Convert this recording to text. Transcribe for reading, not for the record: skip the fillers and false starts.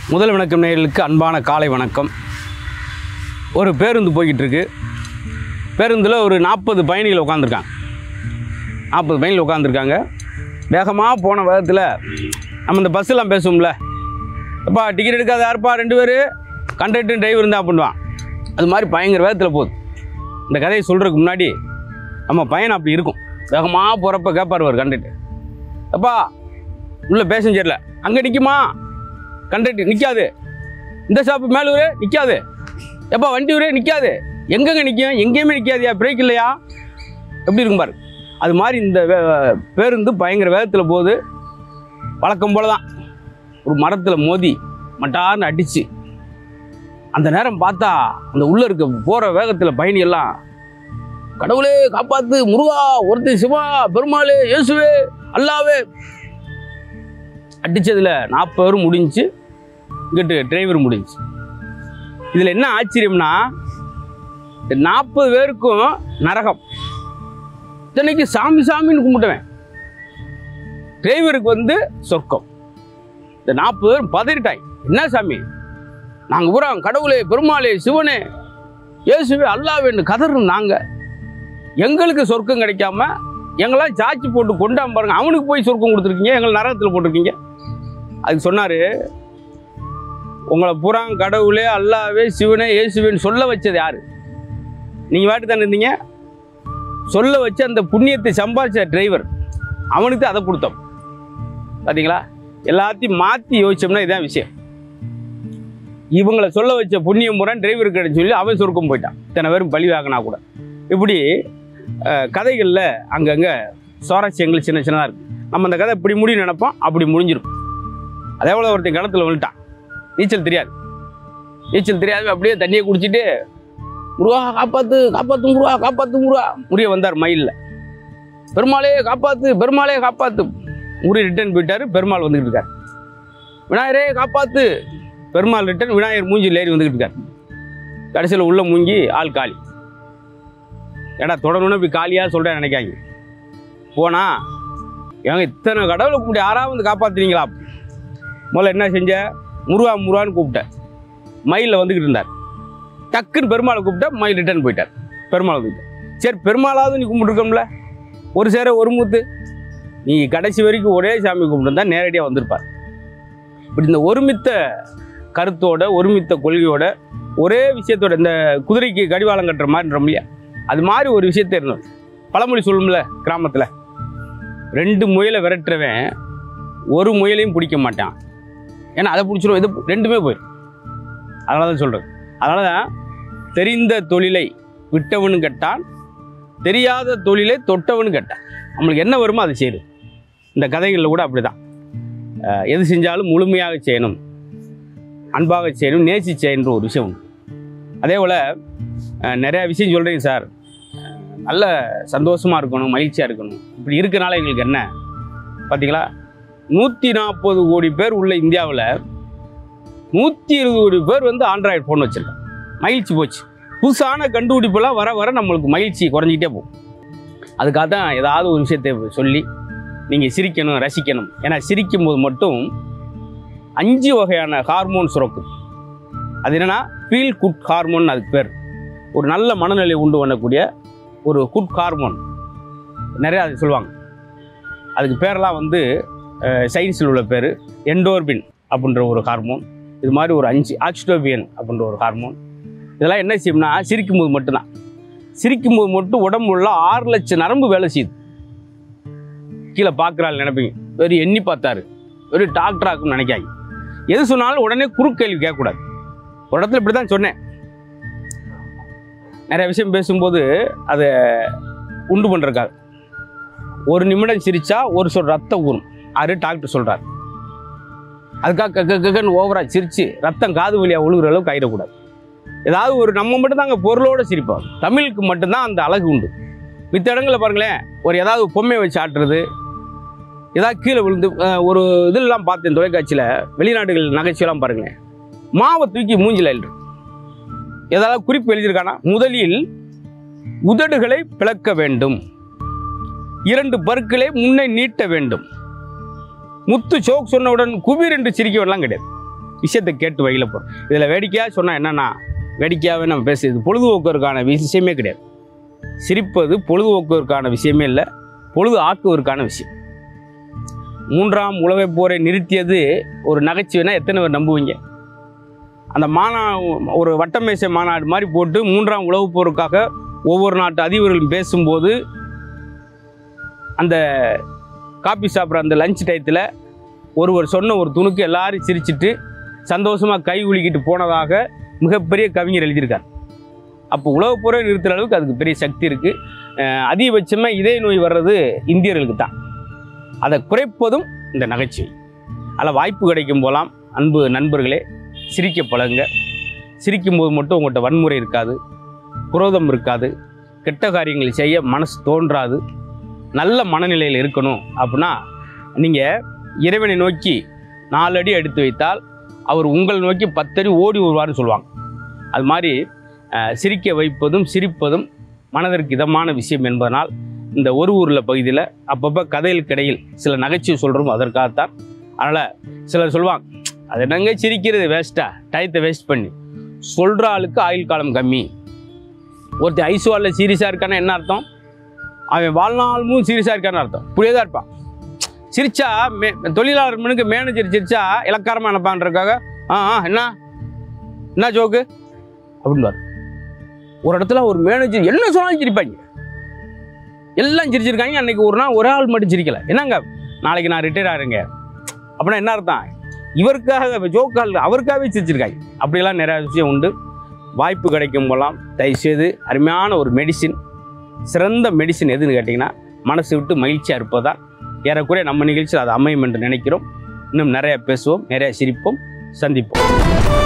முதல் வணக்கம் நேயர்களுக்கு அன்பான காலை வணக்கம். ஒரு பேருந்து போய்கிட்டு இருக்கு. பேருந்தில் ஒரு 40 பயணிகள் உட்காந்துருக்காங்க. 40 பயணிகள் உட்காந்துருக்காங்க. வேகமாக போன வேகத்தில் நம்ம இந்த பஸ்ஸெல்லாம் பேசுவோம்ல, அப்பா டிக்கெட் எடுக்காத யாருப்பா 2 பேர் கண்டக்டர் டிரைவர் தான் பண்ணுவான். அது மாதிரி பயங்கர வேகத்தில் போகுது. இந்த கதையை சொல்கிறதுக்கு முன்னாடி நம்ம பையன் அப்படி இருக்கும். வேகமாக போகிறப்ப கேட்பார் ஒரு கண்டக்டர், அப்பா உள்ள பேசஞ்சரில் அங்கே நிற்குமா? கண்டக்டர் நிற்காது. இந்த ஸ்டாப்பு மேலூர் நிற்காது. எப்பா வண்டி ஊரே நிற்காது. எங்கெங்கே நிற்கும்? எங்கேயுமே நிற்காதியா, பிரேக் இல்லையா? எப்படி இருக்கும் பாரு. அது மாதிரி இந்த பேருந்து பயங்கர வேகத்தில் போகுது. வழக்கம் போல தான் ஒரு மரத்தில் மோதி மட்டார்னு அடிச்சு. அந்த நேரம் பார்த்தா அந்த உள்ளே இருக்க போகிற வேகத்தில் பயணி எல்லாம் கடவுளே காப்பாற்று, முருகா, ஒருத்தர் சிவா, பெருமாள், இயேசுவே, அல்லாவே. அடித்ததில் 40 பேரும் முடிஞ்சு, இங்கிட்டு டிரைவர் முடிஞ்சு. இதில் என்ன ஆச்சரியம்னா, 40 பேருக்கும் நரகம். இத்தனைக்கு சாமி சாமின்னு கும்பிட்டுவேன். டிரைவருக்கு வந்து சொர்க்கம். இந்த 40 பேரும் பதறிட்டாங்க. என்ன சாமி, நாங்கள் பூரா கடவுளே, பெருமாளே, சிவனே, இயேசுவே, அல்லாவேன்னு கதறோம். நாங்கள் எங்களுக்கு சொர்க்கம் கிடைக்காம எங்களாம் சாட்சி போட்டு கொண்டாம பாருங்க, அவனுக்கு போய் சொர்க்கம் கொடுத்துருக்கீங்க, எங்களை நரகத்தில் போட்டிருக்கீங்க. அதுக்கு சொன்னார், உங்களை பூரா கடவுளே, அல்லாவே, சிவனே, இயேசுவேன்னு சொல்ல வச்சது யார்? நீங்கள் வாட்டி தானே இருந்தீங்க. சொல்ல வச்சு அந்த புண்ணியத்தை சம்பாதிச்ச டிரைவர், அவனுக்கு அதை கொடுத்தோம். பார்த்தீங்களா? எல்லாத்தையும் மாற்றி யோசிச்சோம்னா இதான் விஷயம். இவங்களை சொல்ல வச்ச புண்ணியம் முறை டிரைவருக்கு கிடைச்சு சொல்லி அவன் சொர்க்கம் போயிட்டான். இத்தனை பேரும் பழி வாங்கினா கூட. இப்படி கதைகளில் அங்கங்கே சுவாரஸ்யங்கள் சின்ன சின்னதாக இருக்குது. நம்ம அந்த கதை இப்படி முடியும் நினைப்போம், அப்படி முடிஞ்சிடும். அதே போல் ஒருத்தன் கிணத்துல விழுட்டான். நீச்சல் தெரியாது. நீச்சல் தெரியாது. அப்படியே தண்ணியை குடிச்சிட்டு, முருகா காப்பாற்று, காப்பாற்று முருகா, காப்பாற்று முருகா. முறிய வந்தார் மயிலில். பெருமாளே காப்பாற்று, பெருமாளே காப்பாற்று. முறி ரிட்டர்ன் போயிட்டார். பெருமாள் வந்துக்கிட்டு இருக்கார். விநாயகரே காப்பாற்று. பெருமாள் ரிட்டர்ன். விநாயகர் மூஞ்சில் ஏறி வந்துக்கிட்டு இருக்கார். கடைசியில் உள்ள மூங்கி ஆள் காலி. ஏடா தொடரணும்னு இப்படி காலியாக சொல்கிறேன் நினைக்காங்க. போனால் ஏங்க இத்தனை கடவுளை கூப்பிட்டு யாராவது வந்து காப்பாற்றுறீங்களா? முதல்ல என்ன செஞ்ச? முருகா முருகான்னு கூப்பிட்டேன். மயிலில் வந்துக்கிட்டு இருந்தார். டக்குன்னு பெருமாளை கூப்பிட்டா மயில் ரிட்டர்ன் போயிட்டார். பெருமாளை வந்துக்கிட்டேன். சரி, பெருமாளாவது நீ கும்பிட்டுருக்கோம்ல, ஒரு சேர ஒரு மூத்து. நீ கடைசி வரைக்கும் ஒரே சாமி கும்பிட்டுருந்தா நேரடியாக வந்திருப்பார். இப்படி இந்த ஒருமித்த கருத்தோட, ஒருமித்த கொள்கையோட, ஒரே விஷயத்தோட, இந்த குதிரைக்கு கடிவாளம் கட்டுற மாதிரின்ற இல்லையா, அது மாதிரி ஒரு விஷயத்த இருந்தோம். பழமொழி சொல்லும்ல கிராமத்தில், 2 முயலை விரட்டுறவன் ஒரு முயலையும் பிடிக்க மாட்டான். ஏன்னா அதை பிடிச்சிடும், இது 2மே போயிடும். அதனால தான் சொல்கிறது. அதனால தான் தெரிந்த தொழிலை விட்டவனு கெட்டான், தெரியாத தொழிலை தொட்டவனு கெட்டான். நம்மளுக்கு என்ன வருமோ அதை செய்யுது. இந்த கதைகளில் கூட அப்படி தான். எது செஞ்சாலும் முழுமையாக செய்யணும், அன்பாக செய்யணும், நேசி செய்யணுன்ற ஒரு விஷயம் உண்டு. அதே போல் நிறையா விஷயம் சொல்கிறீங்க சார், நல்ல சந்தோஷமாக இருக்கணும், மகிழ்ச்சியாக இருக்கணும். இப்படி இருக்கனால எங்களுக்கு என்ன பார்த்தீங்களா, 140 கோடி பேர் உள்ள இந்தியாவில் 120 கோடி பேர் வந்து ஆண்ட்ராய்டு ஃபோன் வச்சுருக்காங்க. மகிழ்ச்சி போச்சு. புதுசான கண்டுபிடிப்பெல்லாம் வர வர நம்மளுக்கு மகிழ்ச்சி குறைஞ்சிக்கிட்டே போகும். அதுக்காக தான் ஏதாவது ஒரு விஷயத்தை சொல்லி நீங்கள் சிரிக்கணும், ரசிக்கணும். ஏன்னா சிரிக்கும் போது மட்டும் 5 வகையான ஹார்மோன் சுரக்கும். அது என்னென்னா ஃபீல் குட் ஹார்மோன், அதுக்கு பேர். ஒரு நல்ல மனநிலை உண்டு பண்ணக்கூடிய ஒரு குட் ஹார்மோன் நிறையா அது சொல்லுவாங்க. அதுக்கு பேரெல்லாம் வந்து சயின்ஸில் உள்ள பேர் எண்டோர்பின் அப்படின்ற ஒரு ஹார்மோன். இது மாதிரி ஒரு 5 ஆக்சிடோபியன் அப்படின்ற ஒரு ஹார்மோன். இதெல்லாம் என்ன செய்யும்னா சிரிக்கும்போது மட்டும்தான். சிரிக்கும்போது மட்டும் உடம்புள்ள 6 லட்சம் நரம்பு வேலை செய்யுது. கீழே பார்க்குறாள் நினைப்பீங்க, வெறும் எண்ணி பார்த்தாரு, வெறும் டாக்டராக்குன்னு நினைக்காங்க. எது சொன்னாலும் உடனே குறுக்கேள்வி கேட்கக்கூடாது. ஒரு இடத்துல இப்படி தான் சொன்னேன். நிறைய விஷயம் பேசும்போது அதை உண்டு பண்ணுறக்காக 1 நிமிடம் சிரித்தா ஒரு சொல் ரத்தம் ஊறும். அது டாக்டர் சொல்கிறார். அதுக்காக கன்னு ஓவராக சிரித்து ரத்தம் காது வழியாக ஒழுகுற அளவுக்கு ஆயிடக்கூடாது. ஏதாவது ஒரு நம்ம மட்டும் தான் அங்கே பொருளோடு சிரிப்போம். தமிழுக்கு மட்டும்தான் அந்த அழகு உண்டு. மித்த இடங்களில் பாருங்களேன், ஒரு ஏதாவது பொம்மையை வச்சு ஆட்டுறது, ஏதாவது கீழே விழுந்து ஒரு இதெல்லாம் பார்த்தேன் தொலைக்காட்சியில், வெளிநாடுகள் நகைச்சுவெல்லாம் பாருங்களேன், மாவை தூக்கி மூஞ்சில் எழுது. ஏதாவது குறிப்பு எழுதியிருக்கானா, முதலில் உதடுகளை பிளக்க வேண்டும், 2 பற்களை முன்னே நீட்ட வேண்டும், முத்து ஜோக் சொன்னவுடன் குபீர் என்று சிரிக்கவெல்லாம் கிடையாது. விஷயத்தை கேட்டு வகையில் போகிறோம். இதில் வேடிக்கையாக சொன்னால் என்னென்னா, வேடிக்கையாகவே நம்ம பேசுறது பொழுதுபோக்குவதற்கான விஷயமே கிடையாது. சிரிப்பது பொழுதுபோக்குவதற்கான விஷயமே இல்லை, பொழுது ஆக்குவதற்கான விஷயம். 3ஆம் உலகப் போரை நிறுத்தியது ஒரு நகைச்சுவைனா எத்தனை பேர் நம்புவீங்க? அந்த ஒரு வட்டமேசை மாநாடு மாதிரி போட்டு 3ஆம் உலகப் போருக்காக ஒவ்வொரு நாட்டு அதிபர்களும் பேசும்போது அந்த காபி சாப்பிட்ற அந்த லஞ்ச் டயத்தில் ஒருவர் சொன்ன ஒரு துணுக்கு எல்லாரும் சிரிச்சிட்டு சந்தோஷமாக கை உலுக்கிட்டு போனதாக மிகப்பெரிய கவிஞர் எழுதியிருக்கார். அப்போ உலகப் போரை நிறுத்துகிற அளவுக்கு அதுக்கு பெரிய சக்தி இருக்குது. அதிகபட்சமாக இதய நோய் வர்றது இந்தியர்களுக்கு தான். அதை குறைப்பதும் இந்த நகைச்சுவை. அதில் வாய்ப்பு கிடைக்கும் போலாம் அன்பு நண்பர்களே, சிரிக்க பழகுங்க. சிரிக்கும்போது மட்டும் உங்கள்கிட்ட வன்முறை இருக்காது, குரோதம் இருக்காது, கெட்ட காரியங்களை செய்ய மனசு தோன்றாது. நல்ல மனநிலையில் இருக்கணும் அப்படின்னா நீங்கள் இறைவனை நோக்கி 4 அடி எடுத்து வைத்தால் அவர் உங்களை நோக்கி 10 அடி ஓடி வருவார்னு சொல்லுவாங்க. அது மாதிரி சிரிக்க வைப்பதும் சிரிப்பதும் மனதிற்கு இதமான விஷயம் என்பதனால் இந்த ஒரு ஊரில் பகுதியில் அப்பப்போ கதைகளுக்கு இடையில் சில நகைச்சுவை சொல்கிறோம் அதற்காகத்தான். அதனால் சிலர் சொல்லுவாங்க, அது என்னங்க சிரிக்கிறது வேஸ்ட்டாக, டயத்தை வேஸ்ட் பண்ணி. சொல்கிற ஆளுக்கு ஆயுள் காலம் கம்மி. ஒருத்தர் ஐசுவாலில் சீரியஸாக இருக்கான்னா என்ன அர்த்தம்? அவன் வாழ்நாளும் சீரியஸாக இருக்கான்னு அர்த்தம். இப்படியே தான் இருப்பான். சிரிச்சா தொழிலாளர் மனுக்கு மேனேஜர் சிரிச்சா இலக்காரமாக நினைப்பான்றக்காக என்ன ஜோக்கு அப்படின்வார். ஒரு இடத்துல ஒரு மேனேஜர் என்ன சொன்னாலும் சிரிப்பாங்க, எல்லாம் சிரிச்சிருக்காங்க. அன்றைக்கி ஒரு நாள் ஒரு ஆள் மட்டும் சிரிக்கலை. என்னங்க நாளைக்கு நான் ரிட்டையர் ஆகிறேங்க அப்படின்னா என்ன அர்த்தம்? இவருக்காக ஜோக்கால் அவருக்காகவே சிரிச்சிருக்காங்க. அப்படியெல்லாம் நிறையா விஷயம் உண்டு. வாய்ப்பு கிடைக்கும் போலாம் தயவுசெய்து அருமையான ஒரு மெடிசின், சிறந்த மெடிசின் எதுன்னு கேட்டிங்கன்னா மனசு விட்டு மகிழ்ச்சியாக இருப்பதா. ஏறக்குறைய நம்ம நிகழ்ச்சியில் அது அமையும் என்று நினைக்கிறோம். இன்னும் நிறையா பேசுவோம், நிறையா சிரிப்போம், சந்திப்போம்.